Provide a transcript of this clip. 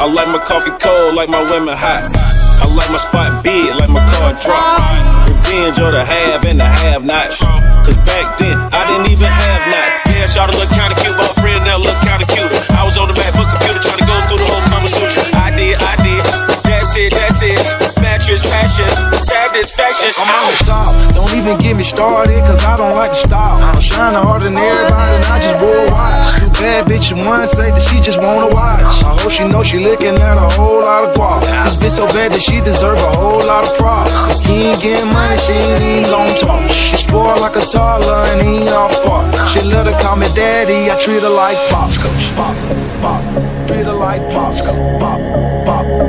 I like my coffee cold, like my women hot. I like my spot big, like my car drop. Revenge of the have and the have-nots. Cause back then, I didn't even have knots. Yeah, shawty look kinda cute, but her friend now look kinda cute. I was on the MacBook computer trying to go through the whole Kama Sutra. I did. That's it. Mattress passion, satisfaction. I'm on the stop, don't even get me started, cause I don't like to stop. I'm shining harder than everybody and I just wore a watch. Two bad bitches, one say that she just wanna watch. I hope she know she looking at a whole lot of guap. This bitch so bad that she deserve a whole lot of props. If he ain't getting money, she ain't even gon' talk. She spoiled like a toddler and he ain't all fault. She let her call me daddy, I treat her like pop. Pop, pop, treat her like pop. Pop, pop.